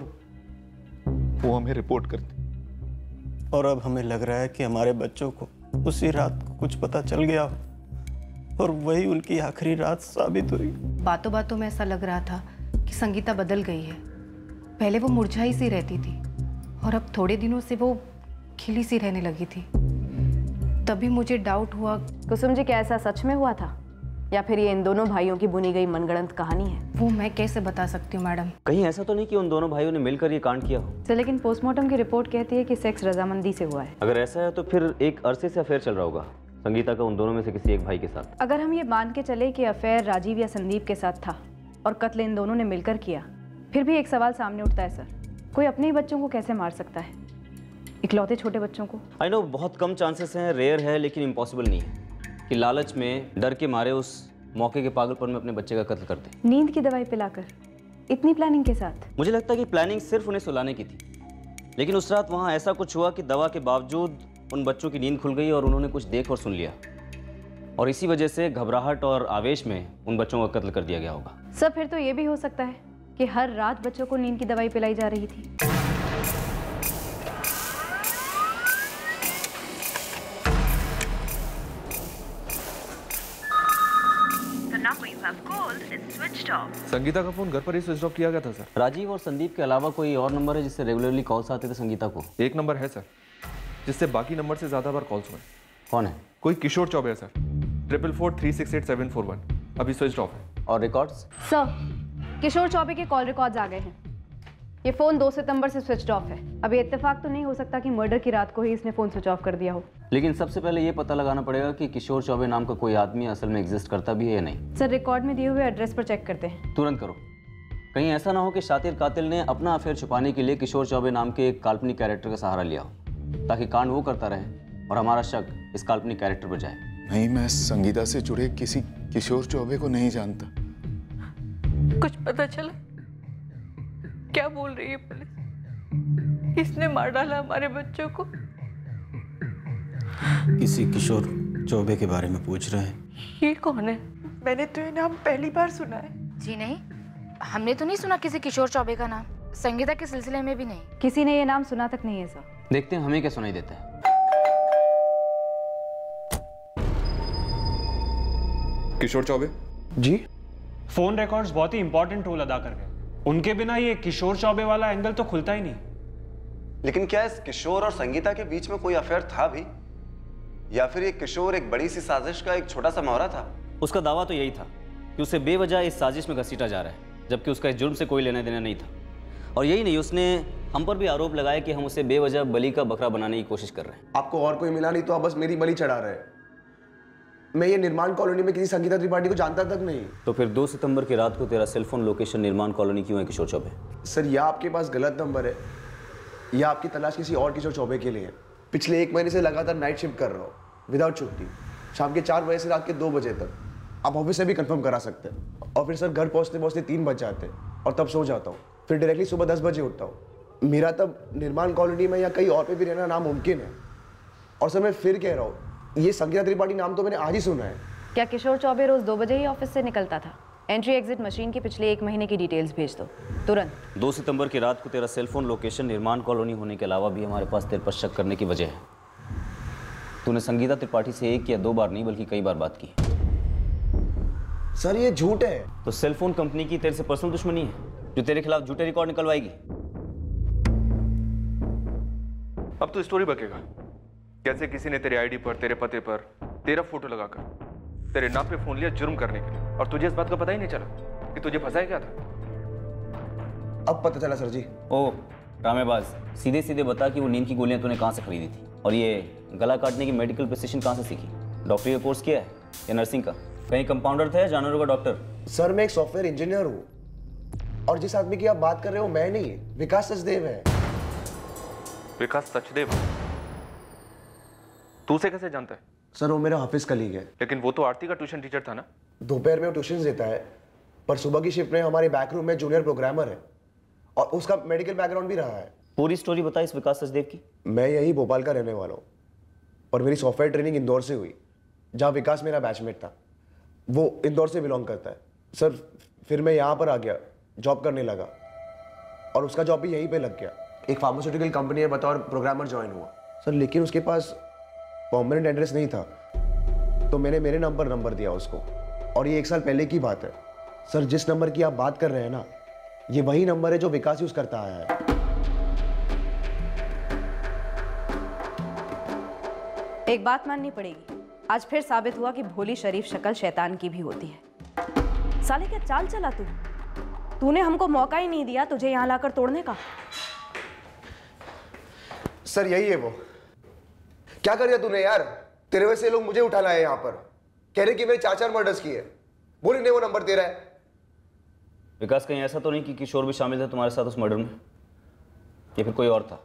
S6: वो हमें रिपोर्ट करते।
S2: और अब हमें लग रहा है कि हमारे बच्चों को उसी रात को कुछ पता चल गया हो और वही उनकी आखिरी रात साबित हुई।
S18: बातों बातों में ऐसा लग रहा था कि संगीता बदल गई है। पहले वो मुरझाई सी रहती थी और अब थोड़े दिनों से वो खिली सी रहने लगी थी। तभी मुझे डाउट हुआ।
S3: कुसुम जी, क्या ऐसा सच में हुआ था या फिर ये इन दोनों भाइयों की बुनी गई मनगढ़ंत कहानी है?
S18: वो मैं कैसे बता सकती हूँ मैडम।
S10: कहीं ऐसा तो नहीं कि उन दोनों भाइयों ने मिलकर ये कांड किया हो?
S3: लेकिन पोस्टमार्टम की रिपोर्ट कहती है कि सेक्स रजामंदी से हुआ है।
S10: अगर ऐसा है तो फिर एक अरसे से अफेयर चल रहा होगा संगीता का उन दोनों में से किसी एक भाई के साथ।
S3: अगर हम ये मान के चले कि अफेयर राजीव या संदीप के साथ था और कत्ल इन दोनों ने मिलकर किया, फिर भी एक सवाल सामने उठता है सर, कोई अपने ही बच्चों को कैसे मार सकता है, इकलौते छोटे बच्चों को?
S10: आई नो बहुत कम चांसेस हैं, रेयर है, लेकिन इम्पॉसिबल नहीं है कि लालच में डर के मारे उस मौके के पागलपन में अपने बच्चे का कत्ल करते।
S3: नींद की दवाई पिलाकर, इतनी प्लानिंग के साथ?
S10: मुझे लगता है कि प्लानिंग सिर्फ उन्हें सुलाने की थी, लेकिन उस रात वहाँ ऐसा कुछ हुआ कि दवा के बावजूद उन बच्चों की नींद खुल गई और उन्होंने कुछ देख और सुन लिया, और इसी वजह से घबराहट और आवेश में उन बच्चों का कत्ल कर दिया गया होगा।
S3: सर फिर तो ये भी हो सकता है कि हर रात बच्चों को नींद की दवाई पिलाई जा रही थी।
S9: संगीता का फोन घर पर ही स्विच ऑफ किया गया था सर।
S10: राजीव और संदीप के अलावा कोई और नंबर है जिससे रेगुलरली कॉल्स आते थे संगीता को?
S9: एक नंबर है सर, जिससे बाकी नंबर से ज्यादा बार कॉल्स हुए।
S10: कौन है?
S9: कोई किशोर चौबे है सर। 444368741 अभी स्विच ऑफ है।
S10: और रिकॉर्ड्स?
S3: सर, किशोर चौबे के कॉल रिकॉर्ड्स आ गए हैं। ये फ़ोन 2 सितंबर से स्विच ऑफ है। अभी इत्तेफाक तो नहीं हो सकता कि मर्डर की रात को ही इसने फ़ोन स्विच ऑफ कर दिया हो।
S10: लेकिन सबसे पहले ये पता लगाना पड़ेगा कि किशोर चौबे नाम का कोई आदमी असल में एग्जिस्ट करता भी है या नहीं।
S3: सर, रिकॉर्ड में दिए हुए एड्रेस पर चेक करते हैं।
S10: तुरंत करो। कहीं ऐसा ना हो कि शातिर कातिल ने अपना अफेयर छुपाने के लिए किशोर चौबे नाम के एक काल्पनिक कैरेक्टर का सहारा लिया हो, ताकि कांड वो करता रहे और हमारा शक इस काल्पनिक कैरेक्टर पर जाए।
S6: नहीं, मैं संगीता से जुड़े किसी किशोर चौबे को नहीं जानता।
S11: कुछ पता चला? क्या बोल रही है पुलिस? किसने मार डाला हमारे बच्चों को?
S2: किसी किशोर चौबे के बारे में पूछ रहे हैं।
S11: ये कौन है? मैंने तो ये नाम पहली बार सुना है।
S8: जी नहीं, हमने तो नहीं सुना किसी किशोर चौबे का नाम। संगीता के सिलसिले में भी नहीं।
S3: किसी ने ये नाम सुना तक नहीं है सर।
S10: देखते हैं हमें क्या सुनाई देता है।
S9: किशोर चौबे
S16: जी।
S13: फोन रिकॉर्ड्स बहुत ही इंपॉर्टेंट रोल अदा कर गए। उनके बिना ये किशोर चौबे वाला एंगल तो खुलता ही नहीं।
S14: लेकिन क्या इस किशोर और संगीता के बीच में कोई अफेयर था भी, या फिर ये किशोर एक बड़ी सी साजिश का एक छोटा सा मोहरा था?
S10: उसका दावा तो यही था कि उसे बेवजह इस साजिश में घसीटा जा रहा है, जबकि उसका इस जुर्म से कोई लेना देना नहीं था। और यही नहीं, उसने हम पर भी आरोप लगाया कि हम उसे बेवजह बलि का बकरा बनाने की कोशिश कर रहे हैं।
S19: आपको और कोई मिला नहीं तो आप बस मेरी बलि चढ़ा रहे हैं। मैं ये निर्माण कॉलोनी में किसी संगीता त्रिपाठी को जानता तक नहीं।
S10: तो फिर 2 सितंबर की रात को तेरा सेलफोन लोकेशन निर्माण कॉलोनी क्यों है किशोर चौबे?
S19: सर, या आपके पास गलत नंबर है या आपकी तलाश किसी और किशोर चौबे के लिए है। पिछले 1 महीने से लगातार नाइट शिफ्ट कर रहा हूँ विदाउट छुट्टी, शाम के 4 बजे से रात के 2 बजे तक। आप ऑफिस से भी कंफर्म करा सकते हैं। और फिर सर घर पहुँचते पहुँचते 3 बज जाते हैं और तब सो जाता हूँ। फिर डायरेक्टली सुबह 10 बजे उठता हूँ। मेरा तब निर्माण कॉलोनी में या कहीं और पे भी रहना नामुमकिन है। और सर मैं फिर कह रहा हूँ, ये संगीता त्रिपाठी नाम तो मैंने आज ही सुना है।
S3: क्या किशोर चौबे रोज 2 बजे ही ऑफिस से निकलता था? एंट्री एग्जिट मशीन की पिछले 1 महीने की डिटेल्स भेज दो तुरंत।
S10: 2 सितंबर की रात को तेरा सेलफोन लोकेशन निर्माण कॉलोनी होने के अलावा भी हमारे पास तेरे पर शक करने की वजह है। तूने संगीता त्रिपाठी से 1 या 2 बार नहीं बल्कि कई बार बात की।
S19: सर ये झूठ है।
S10: तो सेलफोन कंपनी की तेरे से पर्सनल दुश्मनी है जो तेरे खिलाफ झूठे रिकॉर्ड निकलवाएगी।
S9: अब तो स्टोरी बकेगा कैसे किसी ने तेरे आईडी पर, तेरे पते पर तेरा फोटो लगाकर तेरे नाम पे फोन लिया जुर्म करने के लिए, और तुझे इस बात का पता ही नहीं चला कि तुझे फंसाया क्या था।
S19: अब पता चला सर जी।
S10: ओ ड्रामेबाज, सीधे सीधे बता कि वो नींद की गोलियां तूने कहाँ से खरीदी थी, और ये गला काटने की मेडिकल प्रिसिशन कहाँ से सीखी? डॉक्टरी का कोर्स किया है या नर्सिंग का? कहीं कंपाउंडर थे या जानवरों का डॉक्टर?
S19: सर मैं एक सॉफ्टवेयर इंजीनियर हूँ, और जिस आदमी की आप बात कर रहे हो मैं नहीं, विकास सचदेव है।
S9: विकास सचदेव? तू उसे कैसे जानता है?
S19: सर वो मेरा ऑफिस कलीग है।
S9: लेकिन वो तो आरती का ट्यूशन टीचर था ना?
S19: दोपहर में वो ट्यूशन देता है, पर सुबह की शिफ्ट में हमारे बैक रूम में जूनियर प्रोग्रामर है, और उसका मेडिकल बैकग्राउंड भी रहा है।
S10: पूरी स्टोरी बता इस विकास सचदेव की।
S19: मैं यही भोपाल का रहने वाला हूँ, और मेरी सॉफ्टवेयर ट्रेनिंग इंदौर से हुई, जहाँ विकास मेरा बैचमेट था। वो इंदौर से बिलोंग करता है। सर फिर मैं यहाँ पर आ गया, जॉब करने लगा, और उसका जॉब भी यहीं पे लग गया। एक फार्मास्यूटिकल कंपनी में बतौर प्रोग्रामर ज्वाइन हुआ सर, लेकिन उसके पास परमानेंट एड्रेस नहीं था, तो मैंने मेरे नंबर दिया उसको, और ये 1 साल पहले की बात है। सर जिस नंबर की आप बात कर रहे हैं ना, ये वही नंबर है जो विकास यूज करता आया है।
S3: एक बात माननी पड़ेगी, आज फिर साबित हुआ कि भोली शरीफ शक्ल शैतान की भी होती है। साले क्या चाल चला तूने हमको मौका ही नहीं दिया तुझे यहाँ लाकर तोड़ने का।
S19: सर यही है वो। क्या कर दिया तूने यार? तेरे वजह से लोग मुझे उठा लाए यहाँ पर, कह रहे कि मैंने 4 मर्डर्स किए। बोली नहीं वो नंबर दे रहा है।
S10: विकास कहीं ऐसा तो नहीं कि किशोर भी शामिल था तुम्हारे साथ उस मर्डर में, या फिर कोई और था?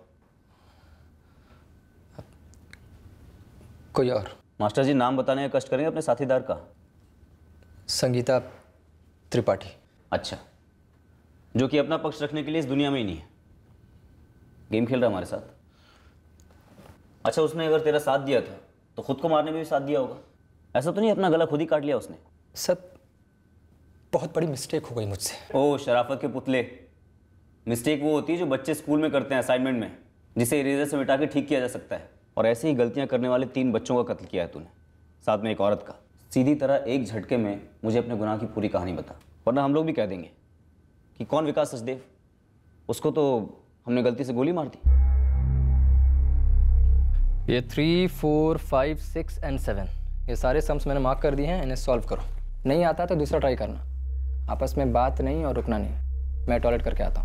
S15: कोई और?
S10: मास्टर जी नाम बताने का कष्ट करेंगे अपने साथीदार का।
S15: संगीता त्रिपाठी।
S10: अच्छा, जो कि अपना पक्ष रखने के लिए इस दुनिया में ही नहीं है, गेम खेल रहा हमारे साथ। अच्छा, उसने अगर तेरा साथ दिया था तो खुद को मारने में भी साथ दिया होगा। ऐसा तो नहीं अपना गला खुद ही काट लिया उसने?
S15: सब बहुत बड़ी मिस्टेक हो गई मुझसे।
S10: ओह शराफत के पुतले, मिस्टेक वो होती है जो बच्चे स्कूल में करते हैं असाइनमेंट में, जिसे इरेजर से मिटा के ठीक किया जा सकता है। और ऐसे ही गलतियां करने वाले 3 बच्चों का कत्ल किया है तूने, साथ में एक औरत का। सीधी तरह एक झटके में मुझे अपने गुनाह की पूरी कहानी बता, वरना हम लोग भी कह देंगे कि कौन विकास सचदेव, उसको तो हमने गलती से गोली मार दी।
S15: ये 3, 4, 5, 6 एंड 7 ये सारे सम्स मैंने मार्क कर दिए हैं, इन्हें सॉल्व करो। नहीं आता तो दूसरा ट्राई करना। आपस में बात नहीं और रुकना नहीं। मैं टॉयलेट करके आता हूँ।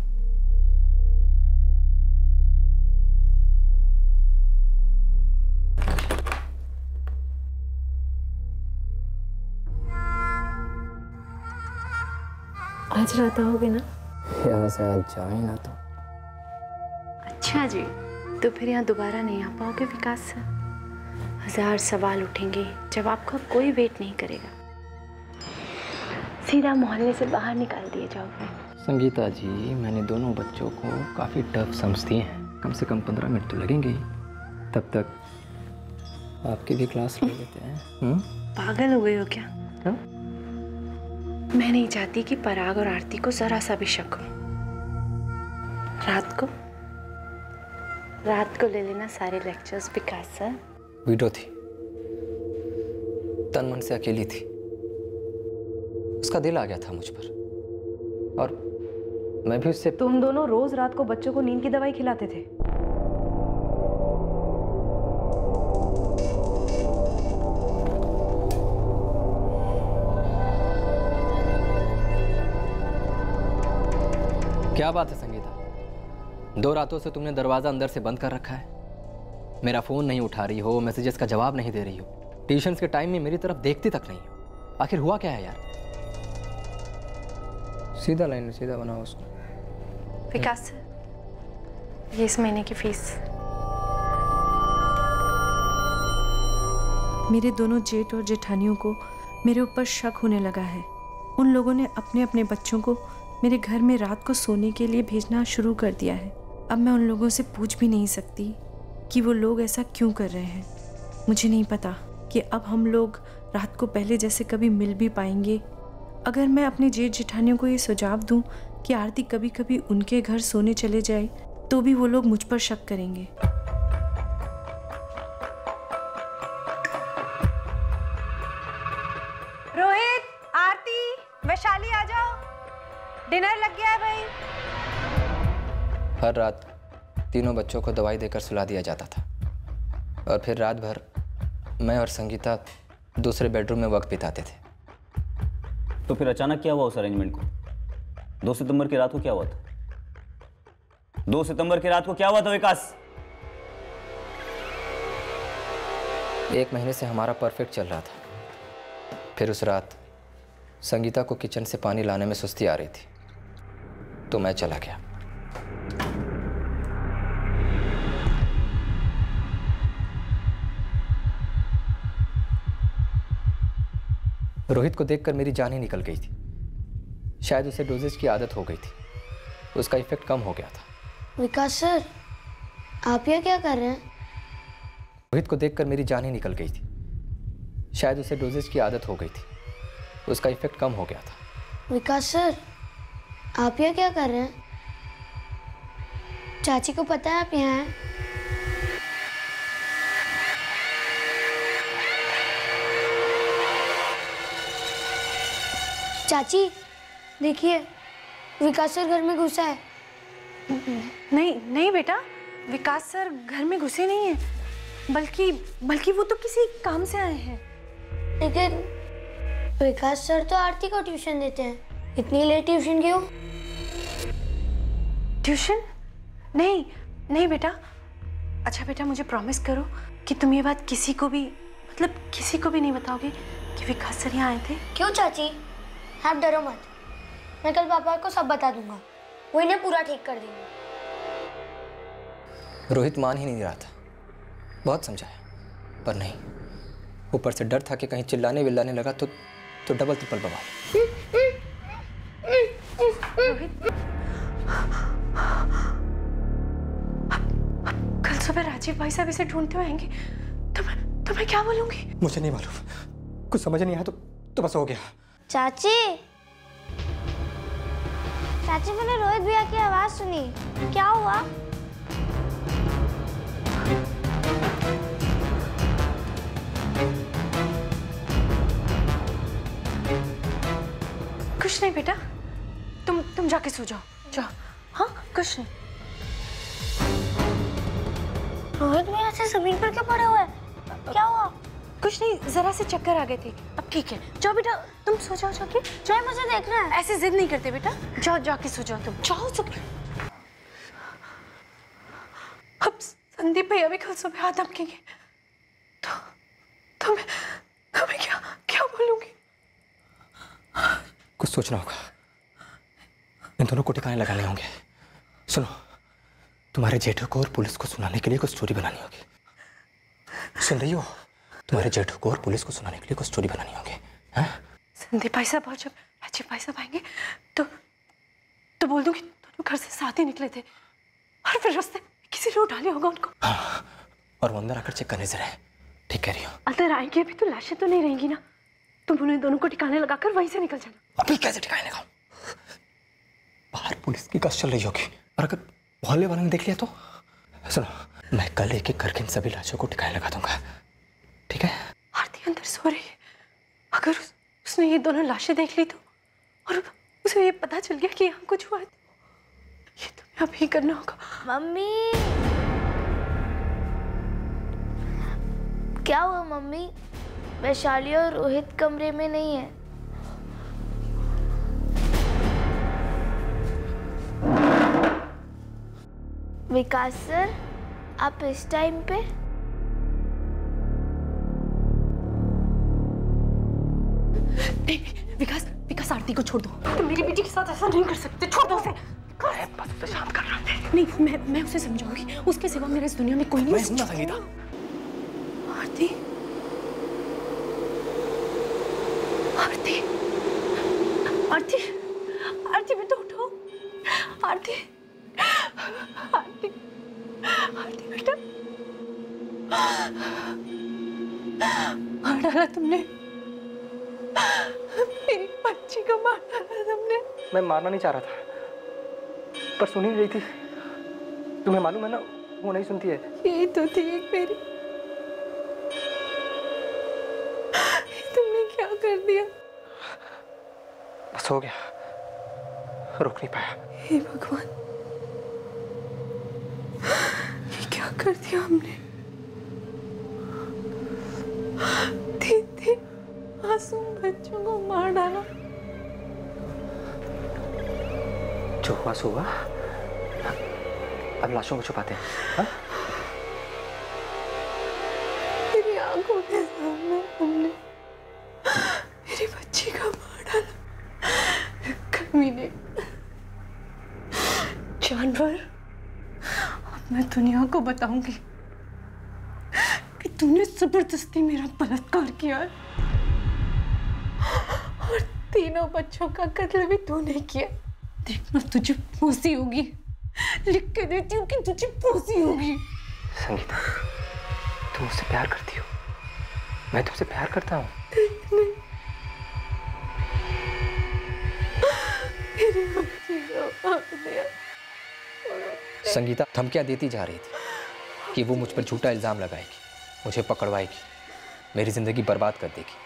S11: आज रात आओगे ना?
S15: यहाँ से आज जा ही ना तो।
S11: अच्छा जी, तो फिर यहाँ दोबारा नहीं आ पाओगे विकास सर? 1000 सवाल उठेंगे, जवाब का कोई वेट नहीं करेगा, सीधा मोहल्ले से बाहर निकाल दिए जाओगे।
S15: संगीता जी, मैंने दोनों बच्चों को काफ़ी टफ सम्स दिए हैं, कम से कम 15 मिनट तो लगेंगे ही। तब तक आपकी भी क्लास ले लेते हैं।
S11: पागल हो गए हो क्या? मैं नहीं चाहती कि पराग और आरती को जरा सा भी शक हो। रात को ले लेना सारे लेक्चर्स विकास सर।
S15: वीडियो थी, तन मन से अकेली थी, उसका दिल आ गया था मुझ पर और मैं भी उससे।
S3: तुम दोनों रोज रात को बच्चों को नींद की दवाई खिलाते थे।
S15: क्या बात है संगीता, 2 रातों से तुमने दरवाजा अंदर से बंद कर रखा है। मेरा फोन नहीं उठा रही हो, मैसेजेस का जवाब नहीं दे रही हो, ट्यूशन्स के टाइम में मेरी तरफ देखती तक नहीं हो। आखिर हुआ क्या है यार? सीधा लाइन में सीधा बनाओ उसको।
S11: विकास सर, ये इस महीने की फीस।
S7: मेरे दोनों जेठ और जेठानियों को मेरे ऊपर शक होने लगा है। उन लोगों ने अपने अपने बच्चों को मेरे घर में रात को सोने के लिए भेजना शुरू कर दिया है। अब मैं उन लोगों से पूछ भी नहीं सकती कि वो लोग ऐसा क्यों कर रहे हैं। मुझे नहीं पता कि अब हम लोग रात को पहले जैसे कभी मिल भी पाएंगे। अगर मैं अपने जेठ जेठानियों को ये सुझाव दूं कि आरती कभी कभी उनके घर सोने चले जाए तो भी वो लोग मुझ पर शक करेंगे।
S18: रोहित, आरती, वैशाली आ जाओ, डिनर लग गया है भाई।
S15: हर रात तीनों बच्चों को दवाई देकर सुला दिया जाता था और फिर रात भर मैं और संगीता दूसरे बेडरूम में वक्त बिताते थे।
S10: तो फिर अचानक क्या हुआ उस अरेंजमेंट को? 2 सितंबर की रात को क्या हुआ था? 2 सितंबर की रात को क्या हुआ था विकास?
S15: 1 महीने से हमारा परफेक्ट चल रहा था। फिर उस रात संगीता को किचन से पानी लाने में सुस्ती आ रही थी तो मैं चला गया। रोहित को देखकर मेरी जान ही निकल गई थी। शायद उसे डोजेज की आदत हो गई थी, उसका इफेक्ट कम हो गया था।
S20: विकास सर, आप ये क्या कर रहे हैं?
S15: रोहित को देखकर मेरी जान ही निकल गई थी। शायद उसे डोजेज की आदत हो गई थी, उसका इफेक्ट कम हो गया था।
S20: विकास सर, आप ये क्या कर रहे हैं? चाची को पता है आप यहाँ हैं? चाची देखिए, विकास सर घर में घुसा है।
S11: नहीं नहीं बेटा, विकास सर घर में घुसे नहीं हैं, बल्कि वो तो किसी काम से आए हैं।
S20: लेकिन विकास सर तो आरती को ट्यूशन देते हैं, इतनी लेट ट्यूशन क्यों?
S11: ट्यूशन? नहीं नहीं बेटा। अच्छा बेटा, मुझे प्रॉमिस करो कि तुम ये बात किसी को भी नहीं बताओगे कि विकास सर यहाँ आए थे।
S20: क्यों चाची, आप डरो मत, मैं कल पापा को सब बता दूंगा, वो इन्हें पूरा ठीक कर देंगे।
S15: रोहित मान ही नहीं रहा था, बहुत समझाया पर नहीं। ऊपर से डर था कि कहीं चिल्लाने विल्लाने लगा तो डबल ट्रिपल बवाल।
S11: कल सुबह राजीव भाई साहब इसे ढूंढते हुए आएंगे तो मैं क्या बोलूंगी?
S15: मुझे नहीं मालूम, कुछ समझ नहीं आया तो बस हो गया।
S20: चाची मैंने रोहित भैया की आवाज सुनी, क्या हुआ?
S11: कुछ नहीं बेटा, तुम जाके सो जाओ, जाओ। हाँ, कुछ नहीं।
S20: रोहित भी ऐसे जमीन पर क्यों पड़े हुए हैं? क्या हुआ?
S7: कुछ नहीं, जरा से चक्कर आ गए थे। अब ठीक है, जाओ बेटा, तुम सो जाओ जाके।
S20: चाहे मुझे देखना है।
S7: ऐसे जिद नहीं करते बेटा, जाओ जाके सो जाओ तुम। जाओ सो। अब संदीप भैया भी कल सुबह आ धमकेंगे तो मैं क्या बोलूंगी?
S15: कुछ सोचना होगा, इन दोनों को ठिकाने लगाने होंगे। सुनो, तुम्हारे जेठू को और पुलिस को सुनाने के लिए कुछ स्टोरी बनानी होगी। सुन रही हो? तुम्हारे जेठू को और पुलिस को सुनाने के लिए कुछ स्टोरी बनानी होगी।
S7: संदीप भाई साहब और जब राजीव भाई साहब आएंगे तो बोल दूंगी दोनों घर से साथ ही निकले थे और फिर रास्ते किसी ने उठा लिया होगा उनको।
S15: हाँ, और वो अंदर आकर चेक करने से रहे। ठीक कह रही हो।
S7: अंदर आएंगे अभी तो लाशें तो नहीं रहेंगी ना, तुम उन्हें दोनों को ठिकाने लगाकर वहीं से निकल जाना।
S15: अभी कैसे ठिकाने लगाऊं? बाहर पुलिस की गश्त चल रही होगी और अगर मोहल्ले वालों ने देख लिया तो? सुनो, मैं कल एक एक करके इन सभी लाशों को ठिकाने लगा दूंगा, ठीक है?
S7: आरती अंदर सो रही है, अगर उसने ये दोनों लाशें देख ली तो, और उसे ये पता चल गया कि यहाँ कुछ हुआ है, ये तुम्हें अभी करना होगा।
S20: मम्मी, क्या हुआ मम्मी? वैशाली और रोहित कमरे में नहीं है। विकास सर, आप इस टाइम पे?
S7: नहीं, विकास आरती को छोड़ दो। तुम मेरी बेटी के साथ ऐसा नहीं कर सकते, छोड़ दो उसे।
S15: बस उसे शांत कर रहा हूं।
S7: नहीं, मैं उसे समझाऊंगी, उसके सिवा मेरे इस दुनिया में कोई नहीं।
S15: मैं हूं ना संगीता।
S7: आरती, आरती, आरती, आरती बेटा उठो। आरती, आरती, आरती बेटा, मार डाला तुमने, मेरी बच्ची को मार डाला तुमने।
S15: मैं मारना नहीं चाह रहा था, पर सुन ही रही थी। तुम्हें मालूम है ना, वो नहीं सुनती है।
S7: ये तो थी एक मेरी, तुमने क्या कर दिया?
S15: बस हो गया, रुक नहीं पाया।
S7: हे भगवान, ये क्या कर दिया हमने? तीन मासूम बच्चों को मार डाला।
S15: जो हुआ सो हुआ, अब लाशों को छुपाते हैं। हाँ?
S7: मेरी आंखों के सामने हमने मेरी बच्ची का मार डाला। कमीने, जानवर, अब मैं दुनिया को बताऊंगी कि तूने जबरदस्ती मेरा बलात्कार किया है और तीनों बच्चों का कत्ल भी तूने किया। देखना, तुझे फांसी होगी, लिख के देती हूँ कि तुझे फांसी होगी।
S15: संगीता, तुम मुझसे प्यार करती हो, मैं तुमसे प्यार करता हूँ। संगीता धमकियां देती जा रही थी कि वो मुझ पर झूठा इल्जाम लगाएगी, मुझे पकड़वाएगी, मेरी जिंदगी बर्बाद कर देगी।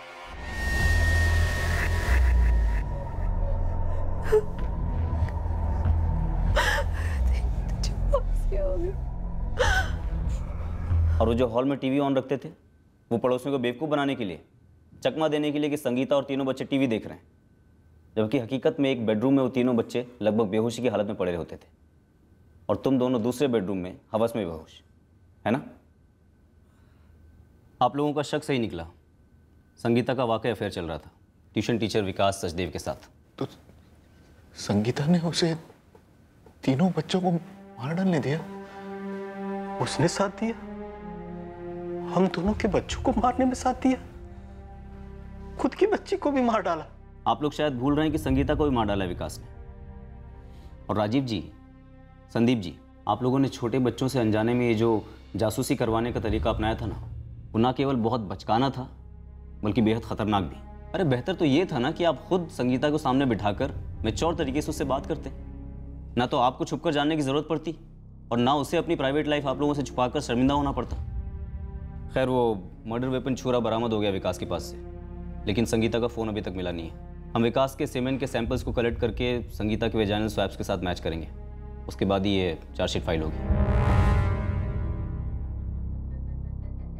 S10: और वो जो हॉल में टीवी ऑन रखते थे, वो पड़ोसियों को बेवकूफ़ बनाने के लिए, चकमा देने के लिए कि संगीता और तीनों बच्चे टीवी देख रहे हैं, जबकि हकीकत में एक बेडरूम में वो तीनों बच्चे लगभग बेहोशी की हालत में पड़े होते थे और तुम दोनों दूसरे बेडरूम में हवस में बेहोश, है ना? आप लोगों का शक सही निकला। संगीता का वाकई अफेयर चल रहा था ट्यूशन टीचर विकास सचदेव के साथ।
S6: तो संगीता ने उसे तीनों बच्चों को मार डालने दिया?
S2: उसने साथ दिया? हम दोनों के बच्चों को मारने में साथ दिया? खुद की बच्ची को भी मार डाला?
S10: आप लोग शायद भूल रहे हैं कि संगीता को भी मार डाला विकास ने। और राजीव जी, संदीप जी, आप लोगों ने छोटे बच्चों से अनजाने में ये जो जासूसी करवाने का तरीका अपनाया था ना, वो ना केवल बहुत बचकाना था बल्कि बेहद खतरनाक भी। अरे बेहतर तो ये था ना कि आप खुद संगीता को सामने बिठाकर मैच्योर तरीके से उससे बात करते, ना तो आपको छुपकर जानने की जरूरत पड़ती और ना उसे अपनी प्राइवेट लाइफ आप लोगों से छुपाकर शर्मिंदा होना पड़ता। खैर, वो मर्डर वेपन छुरा बरामद हो गया विकास के पास से, लेकिन संगीता का फ़ोन अभी तक मिला नहीं है। हम विकास के सेमेन के सैंपल्स को कलेक्ट करके संगीता के वेजाइनल स्वैप्स के साथ मैच करेंगे, उसके बाद ही ये चार्जशीट फाइल होगी।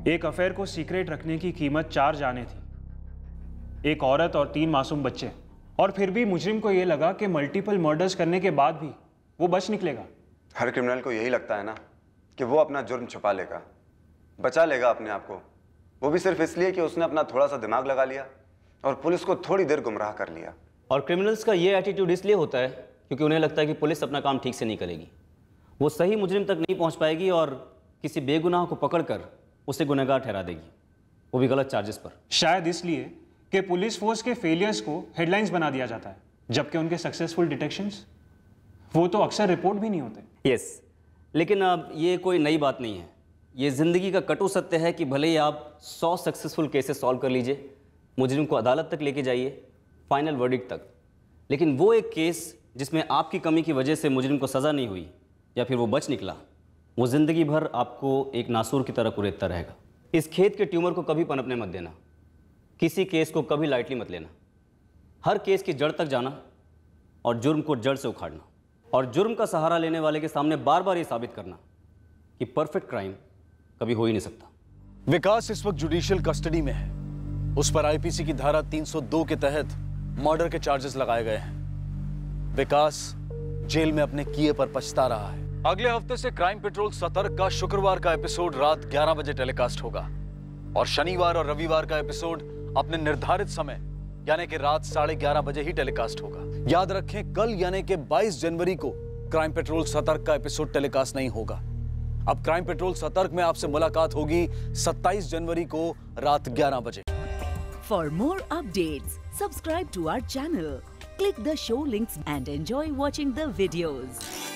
S13: एक अफेयर को सीक्रेट रखने की कीमत 4 जानें थी, एक औरत और 3 मासूम बच्चे। और फिर भी मुजरिम को यह लगा कि मल्टीपल मर्डर्स करने के बाद भी वो बच निकलेगा।
S14: हर क्रिमिनल को यही लगता है ना कि वो अपना जुर्म छुपा लेगा, बचा लेगा अपने आप को, वो भी सिर्फ इसलिए कि उसने अपना थोड़ा सा दिमाग लगा लिया और पुलिस को थोड़ी देर गुमराह कर लिया।
S10: और क्रिमिनल्स का ये एटीट्यूड इसलिए होता है क्योंकि उन्हें लगता है कि पुलिस अपना काम ठीक से नहीं करेगी, वो सही मुजरिम तक नहीं पहुंच पाएगी और किसी बेगुनाह को पकड़कर उसे गुनहगार ठहरा देगी, वो भी गलत चार्जेस पर।
S13: शायद इसलिए कि पुलिस फोर्स के फेलियर्स को हेडलाइंस बना दिया जाता है, जबकि उनके सक्सेसफुल डिटेक्शंस वो तो अक्सर रिपोर्ट भी नहीं होते।
S10: यस, लेकिन अब ये कोई नई बात नहीं है, ये ज़िंदगी का कटु सत्य है कि भले ही आप 100 सक्सेसफुल केसेस सॉल्व कर लीजिए, मुजरिम को अदालत तक लेके जाइए, फाइनल वर्डिक्ट तक, लेकिन वो एक केस जिसमें आपकी कमी की वजह से मुजरिम को सज़ा नहीं हुई या फिर वो बच निकला, वो ज़िंदगी भर आपको एक नासूर की तरह कुरेदता रहेगा। इस खेत के ट्यूमर को कभी पनपने मत देना, किसी केस को कभी लाइटली मत लेना, हर केस की जड़ तक जाना और जुर्म को जड़ से उखाड़ना, और जुर्म का सहारा लेने वाले के सामने बार बार ये साबित करना कि परफेक्ट क्राइम कभी हो ही नहीं सकता।
S17: विकास इस वक्त जुडिशियल कस्टडी में है, उस पर आईपीसी की धारा 302 के तहत मर्डर के चार्जेस लगाए गए हैं। विकास जेल में अपने किए पर पछता रहा है। अगले हफ्ते से क्राइम पेट्रोल सतर्क का शुक्रवार का एपिसोड रात 11 बजे टेलीकास्ट होगा और शनिवार और रविवार का एपिसोड अपने निर्धारित समय यानी कि रात 11:30 बजे ही टेलीकास्ट होगा। याद रखें, कल यानी कि 22 जनवरी को क्राइम पेट्रोल सतर्क का एपिसोड टेलीकास्ट नहीं होगा। अब क्राइम पेट्रोल सतर्क में आपसे मुलाकात होगी 27 जनवरी को रात 11 बजे।
S1: For more updates, subscribe to our channel, click the show links and enjoy watching the videos.